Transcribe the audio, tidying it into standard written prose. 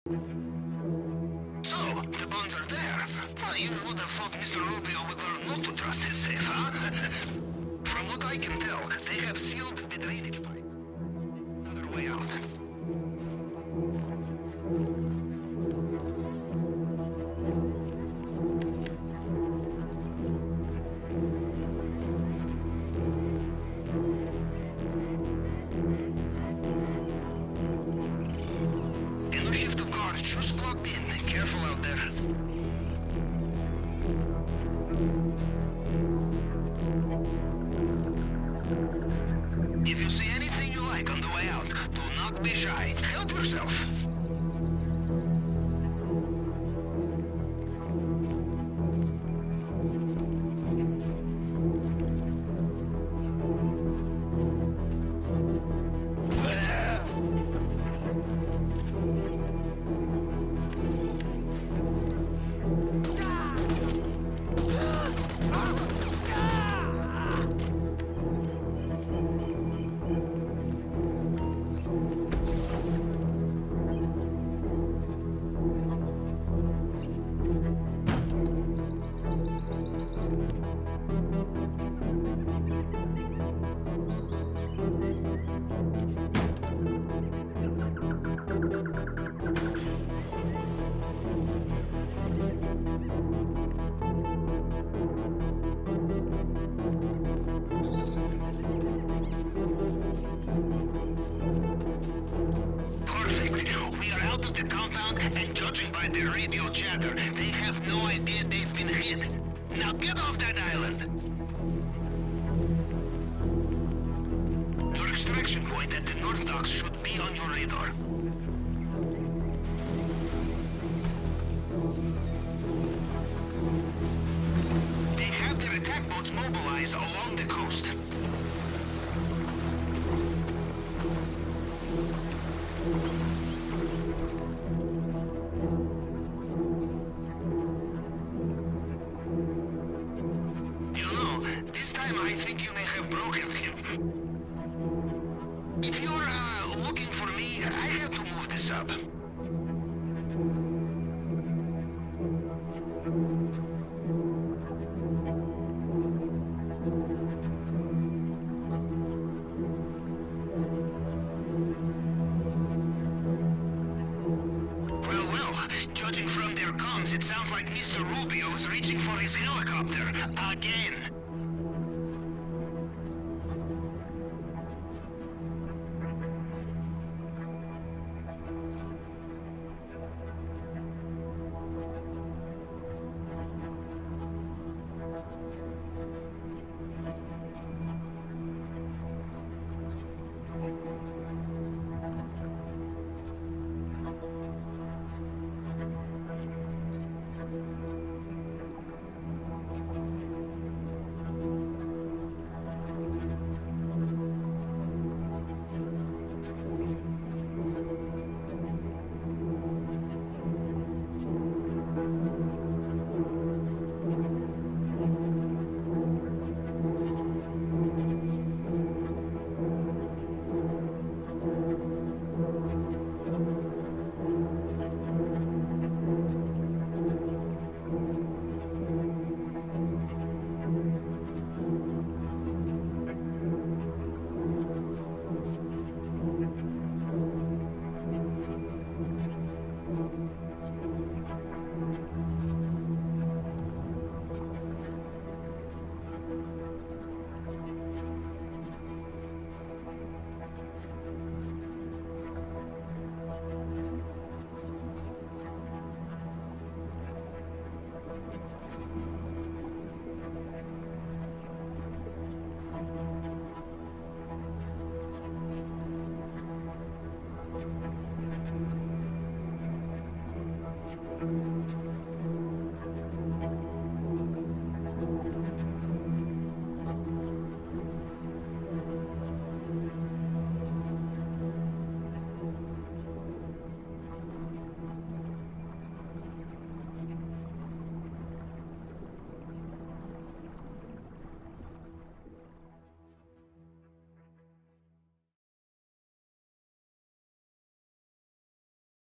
So, the bonds are there. Well, you would have thought Mr. Rubio would learn not to trust his safe, huh? From what I can tell, they have sealed the drainage pipe. Another way out. In the shift of guards just clocked in. Careful out there. If you see anything you like on the way out, do not be shy. Help yourself. And judging by their radio chatter, they have no idea they've been hit. Now get off that island! Your extraction point at the North Docks should be on your radar. They have their attack boats mobilized along the coast. I think you may have broken him. If you're looking for me, I have to move this up. Well, judging from their comms, it sounds like Mr. Rubio is reaching for his helicopter again.